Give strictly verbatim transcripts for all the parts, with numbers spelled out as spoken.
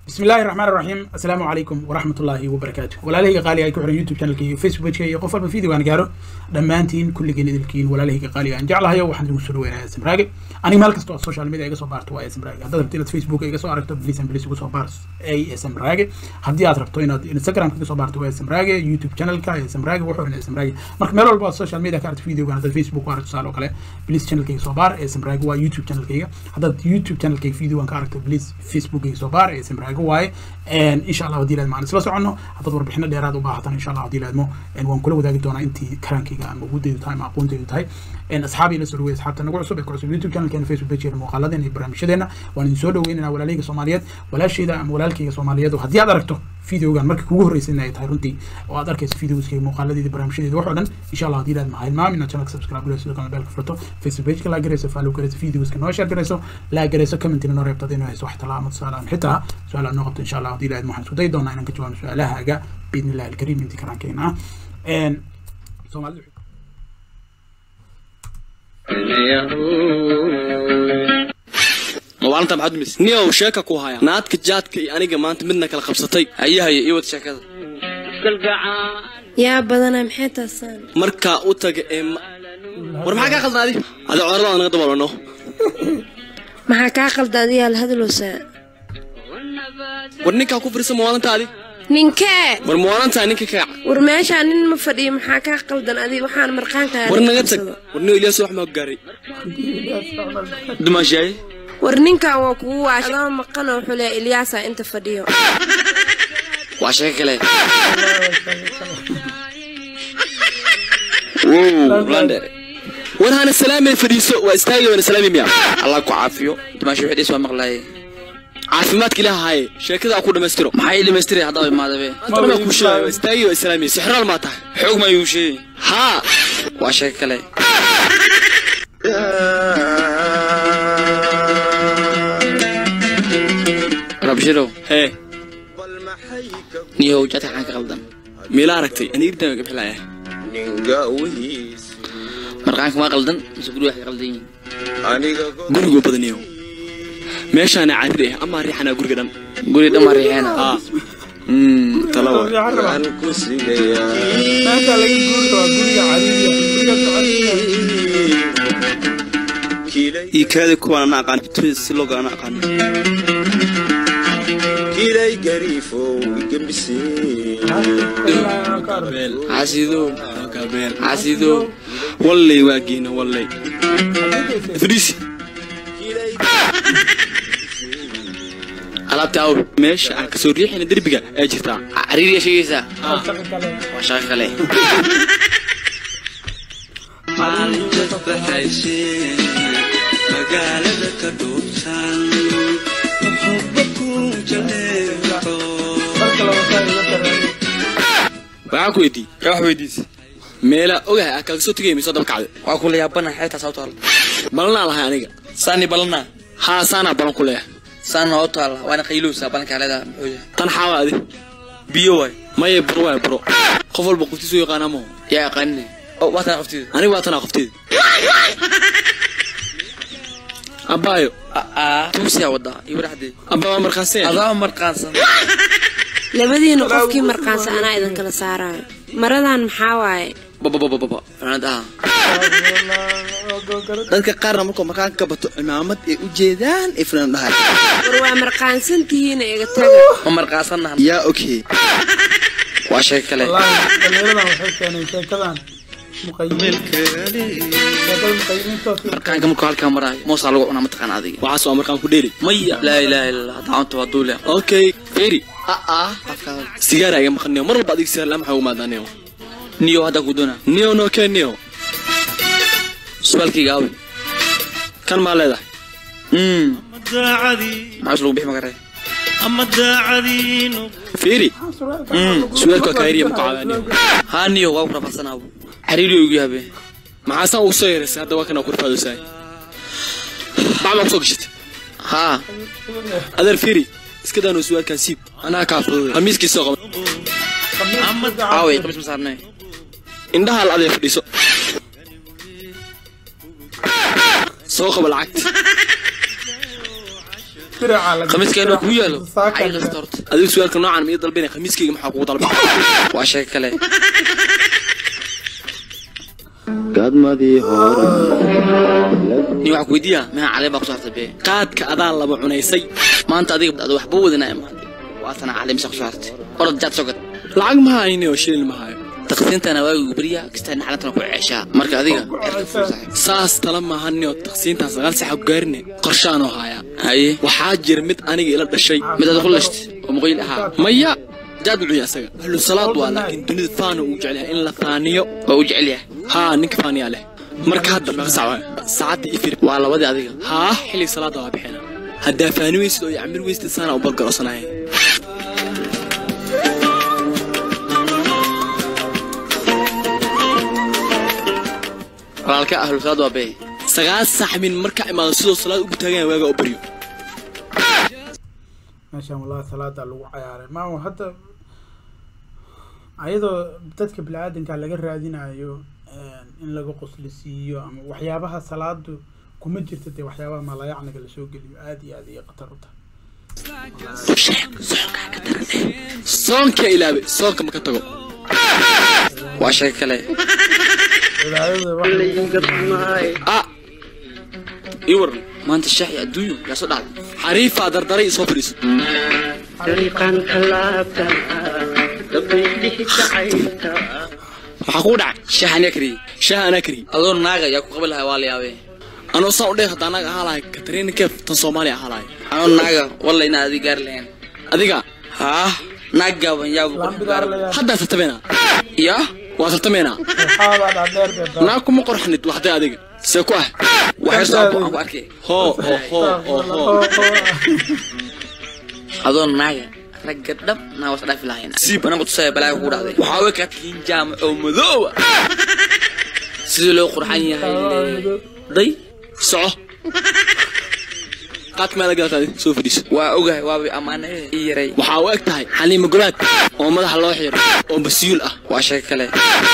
بسم الله الرحمن الرحيم السلام عليكم ورحمة الله وبركاته ولا له قالي أيكو على يوتيوب channel كي فيسبوك كي قفل بفيديو أنا جارو دمانتين كل جن ذلكين ولا له قالي أن جعلها يو وحد المسلوين هذا سمراقي أنا مالك استوى السوشيال ميديا يجسوا بارتوا أي سمراقي هذا بتيجي فيسبوك يجسوا أركتب بليس بليس يجسوا بارس أي سمراقي هدي أتربطوا هنا إنستغرام يجسوا بارتوا أي سمراقي يوتيوب channel كا سمراقي وحورنا سمراقي مرك ميرو الباص السوشيال ميديا كارت فيديو كان هذا فيسبوك وارد سالو كله بليس channel كي يجسوا بار أي سمراقي ويوتيوب channel كي هذا يوتيوب channel كي فيديو كان كاركتب بليس فيسبوك يجسوا بار أي سمراقي واي إن شاء الله ودي لازم معنا سلسلة عنه هتدور بحنا ديرات وباحثا إن شاء الله ودي لازمه إن وان كله وده قدونا أنتي كرانكي كان موجود دي تايم أقون دي تايم إن أصحابي لسه أصحاب تنقول عصب يكون عصب يوتيوب كان كان فيسبوك بيجي المقالات إن إبراهيم شدنا ونسوله وين ولا ليك صوماليات ولا شيء ده ولا لك صوماليات وهدي أدركته فيديو كان مركب كوه رئيس إنه يتحرنتي وأدرك الفيديو سكي مقالات دي إبراهيم شديد وحدا إن شاء الله ودي لازم هاي ما من channel سبسكرايب لسه كان بالك فرطه فيسبوك بيجي لا جريسه فالو جريسه فيديو سكي نوشر جريسه لا جريسه كومنت إنه رأيت تدينه هي واحد طلع متصل حتى سؤال النقط إن شاء الله ودي لازم محن سوداي دونا إنك جوان سؤالها جا بإذن الله الكريم أنت كرانكينا إن صومالي موالنت بعد مس نيو شاكا كو هايا نادك جادك انيغا مانت midna kala qabsatay ayaha iyo wad shaakada يا بدنا محيطة سان marka u tag ee war maxaa ka qaldaadi ada coorada anaga dabalano maxaa ka qaldaadi hal hadaloosa war ninka ku firisan moolantaadi ninkee war moolanta ninka ka war meesha nin ma fadhiyo maxaa ka qaldan adi waxaan marqaanka war naga tag war nin Ilyas wax ma gaaray dumashay war ninka waa kugu waasho maqan oo xulay Ilyas inta fadhiyo waashay kale oo lander war hana salaamay fadhiiso waa istaagay wana salaamay miya Allah ku caafiyo dumashay wixii soo maqlay caafimaadka ilaahay sheekada ku dhameystiro maxay dhameystirey hadaa imaadabe hadana ku sheegay istaagay waa salaamay sixral ma tahay xoog ma yuu sheey ha waa shay kale rabshiro hey niyo jata xan qaldan meel aragtay ani irtaan ka bixlaaya ninga wiis marqaanka ma qaldan mas'uul wax qaldan aniga guriga badaniyo meeshaan caadi ah ama riixana guriga dhan guriga dhan ma riixana ah mm talawa aan ku sigeeya meesha laga guriga guriga caadi guriga caadi ikade kuwana aqaan si loo gaana aqaan kilay garifo gambisi عسيدو كابير عسيدو والله واجينا والله فريسي على بتاعو ماشي عن كسور ريحنا دربقة اجرتا عريري شيء وشاك عليه waxaan ku weydii wax weydiis meela ogahay aka soo tagay miso dab kacday waa ku leeyabana xeeta soo taal balna lahay aniga saani balna ha saana balan ku leeyahay saana oo taal waana qayluusa balan kaleeda muxuu tan xawaadi biyo way may bro way bro qof walba qoftiisu yaqaan ama yaa yaqaan oo waata qoftid aniga waata qoftid abayo aa tuusiya wada ibraahdi abaa marqaasay adaa marqaasan labadiina qofkii marqaansa ana idan kala saarayo maradan maxaa waaye baba baba baba fanaad ah dadka qaarna markuu markaan ka bato imaamad ay u jeedaan ifraan dhahay war waa marqaansantihiina iga taga ma marqaansanahay yaa okay waa shay kale dhalinyarada waxay keeneen sheekadan muqayyil markaan markaa halka maray moosa lagu cunaa mataqaan adiga waxa soo markaan ku dheeri maya la ilaaha illa taanta waa duule okay feri ah ah sigara ay maqnay mar walba adig salaam waxa u maadanayo niyo hada ku doona niyo no keniyo su'aalkii gaawi kan ma leedahay mm daacadi ma islu bixi magaray ama daacadiino feri mm su'aalka kaariya muqaadaniyo ha niyo waa ku rafasanaabo xariiriyo ugu yabe maxaa san u soo yeeray hada waa kana ku rafadusay baa ma soo gashit ha adar feri iska daano su'aalkan siib ana ka fudud hamiiski soo qabo Ahmed Awi qamis masarnay indhaha la adeey fadhiso soo qabo lacagta khamiiskayga ku yaalo ay qastorto adigu su'aalka noocan ma dalbinay khamiiskayga maxaa kugu dalbay waa shay kale قدمدي هورا ni wax weydiya ma cali baa ku saartay be qaadka adaan laba cunaysay maanta adiga bad waxba wadana imaan waa sana cali misaq saartay orod jaad sogad lacag ma hayni oo shil ma hayo taqsiintana waa ugu bariya kastaan xalantana ku ceeshaa marka adiga saas tala ma hanni oo taqsiinta sagaal sax gaarne qorshaan oo haya haye waxa jir mid aniga ila dhashay mid aad khulashti oo muqayl aha maya jaad u ciyaasay xillu salaad waa laakiin dunida faana uu jecel in la faaniyo oo uu jecel yahay ha ninka faaniya leh marka hadda ma saawa saacadii ifir waa labadii adiga ha xilli salaada waa bixina hadda faani weysid oo yacmir weysid sana u balgarosanaay walaalka ahlu salaad waa bee sagaal sax min marka imaado sidoo salaad ugu taagan waaga oo bariyo meeshan wallahi salaada lagu ciyaaray ma hadda ayadoo dadka bilaadanka laga raadinayo in laga qoslisiyo ama waxyaabaha salaadu kuma jirto de waxyaabaha ma la yacniga la soo geliyo aad iyo aad iyo qatar u tahay soonka ilaabe soonka ma ka tago waa shay kale ah iwar maanta shaxi adduunyo yaa soo dhacday xariifa dardaray soo fadhiiso طريقان كلابتا دبيدي شعيتا waxa ku dhacay shahan yakri shahan yakri adoon naaga yaa ku qabalahay waa la yaabay anoo soo dheer hadda naaga halaay katrina keef tan Soomaaliya halaay anoo naaga wallahi ina adiga gaar leen adiga ha naaga wan yaa hadda satabena ya waa satamena naa kuma qorxnid waxday adiga see ku ah waxay soo ku arkay ho ho ho ho adoon naaga ragga dhab na was dhaaf lahayn si bana ku tusay balaa ku dhacday waxa way ka tiin jaamaco madow sidoo loo qurxan yahay day soo qad ma laga qaaday soo fadhiis waa ogahay waa bi amaanay yaray waxa uu egtahay xaliima gulaad oo madaxa loo xiro oo basiil ah waa shay kale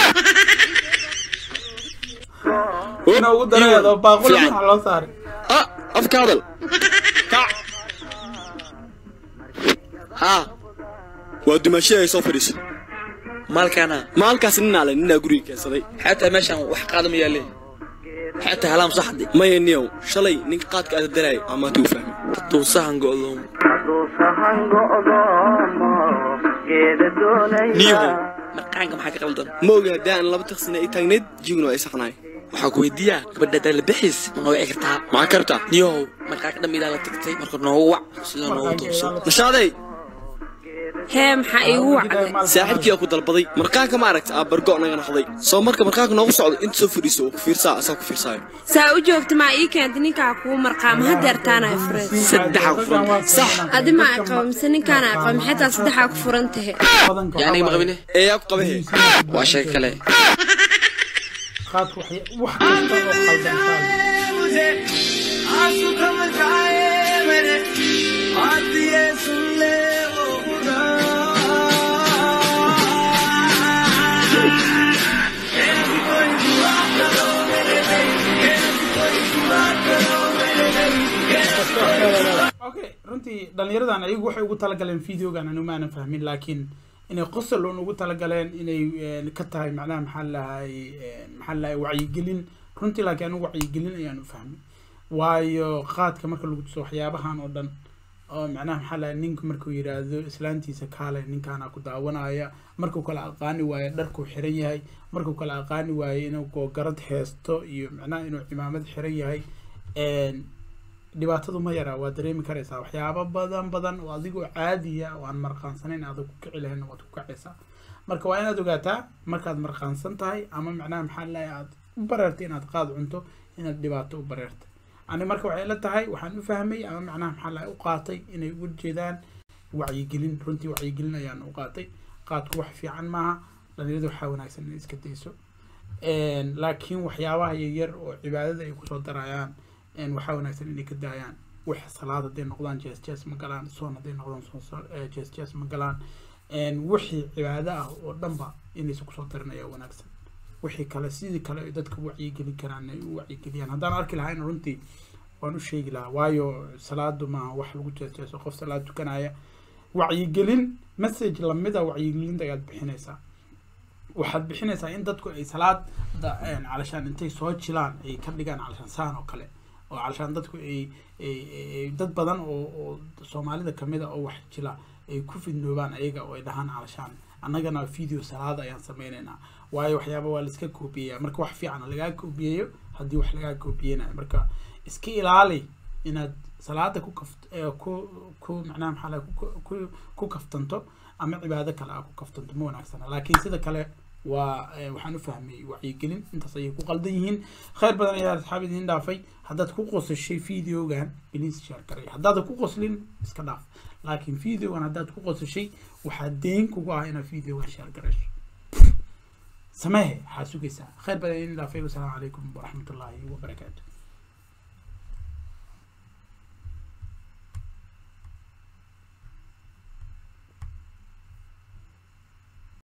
ina ugu dareedo baaqul waxa loo saaray ah afkaadal ha ودمشي سو فريس مالكانا مالكاس نناله ننا غري كيسداي حتى ماشان wax qaadam yaale حتى هلام صحدي ما ينيو شلي نين قادك aad daray ama tuu fahmi tuu sahan go'doom tuu sahan go'doom geeda doonay niyo markaan maxaa ka qaldan mooga daan laba taqsina ay taagneed jigno ay saxnaay waxa ku weydiiyaa gabadha dal bixis ma way kartaa ma kartaa niyo markaa ka dhamida la tagtay marka noo wac sidoo noo tooso nashaaday هام حيوع saaxibkii ku dalbaday markaanka ma aragta abargo naga naxday soo marka markaanka noogu socdo inta soo fariiso oo ku fiirsaa asaa ku fiirsaayo saa u joogto ma ii keentay ninka ku marqaam hadeertaana ifreed saddex ku furan sax adi ma aqoonsan ninkaan aqoon xitaa saddex ku furan tahay yaani ma qabine ee yaa ku qabahay waa shay kale qaad wax wax kasta oo qaldan tahay आंसू थम जाए मेरे बात ये सुन ले ओ खुदा कोई दुआ करो मेरे लिए कोई दुआ करो मेरे लिए okay runtii dhalinyaradan ayagu waxay ugu tala galeen videogan anu ma aanan fahmin laakiin inay qosol oo ugu tala galeen inay ka tahay macnaha maxaa lahay maxaa lahay wacyi gelin runtii laakiin anu wacyi gelin ayaan u fahmin waayo qaadka marka lagu tuso waxyaabahan oo dhan oo macnaha maxaa lahay ninku markuu yiraahdo islaantiisa kaale ninkaana ku daawanaya markuu kala aqaani waayo dharku xiran yahay markuu kala aqaani waayo inuu googarad heesto iyo macnaha inuu cimaamad xiran yahay een dhibaatadu ma yara waa dareemi karaysaa waxyaabo badan badan oo adigoo caadiya oo aan marqaansanayn aad ku kici lahayn waad ku kacaysaa marka waa inaad ogaataa markaad marqaansan tahay ama macnaha maxaa lahay aad u bareertay inaad qaad cunto inaad dhibaato u bareertay أنا مركب وحيلة تهاي وحن فهمي أما معناه محل أوقاتي إنه يقول جدان وعي جلين رنتي وعي جلنا يعني أوقاتي قات كوح في عن معها لأن يدو حاول ناس الناس كتيسو إن لكن وحياوها يجر وعبادة يكون صدر عيان إن وحاول ناس اللي كدايان وح صلاة دين نقدان جس جس مقالان صون دين نقدان صون جس جس مقالان إن وحي عبادة ودنبا إني سكوا صدرنا يا وناس wixii kale sidii kale dadka wacyi gelin karaan ay wacyi geliyaan hadaan arki lahayn runtii waan u sheegi lahaa waayo salaadu ma wax lagu jeejeeso qof salaad tukanaya wacyigelin message lamida wacyigelinta ayaad bixinaysaa waxaad bixinaysaa in dadku ay salaad calashaan intay soo jilaan ay ka dhigaan calashaan saan oo kale oo calashaan dadku ay dad badan oo Soomaalida kamid ah oo wax jila ay ku fidnoobaan ayaga oo ay dhahaan calashaan annagana video salaad ayaan sameeynaa waayo waxyaabo waa la iska koobiyaa marka wax fiican laga koobiyeeyo hadii wax laga koobiyeenay marka iska ilaali inaad salaada ku kaft ku ku macnaha maxaa ku ku kaftanto ama cibaado kale ah ku kaftanto ma wanaagsan laakiin sida kale waa waxaan u fahmay wacyigelin intaas ay ku qaldan yihiin khayr badan ayaa asxaabidin dhaafay haddaad ku qosashay videogan please share garay haddaad ku qoslin iska dhaaf laakiin videogan haddaad ku qosashay waxa deyn kugu ah inaad videogan share garayso samee xasugaysa khayr badan ayaa dhaafay. Wassalaamu calaykum waraxmatullaahi wabarakaatuh.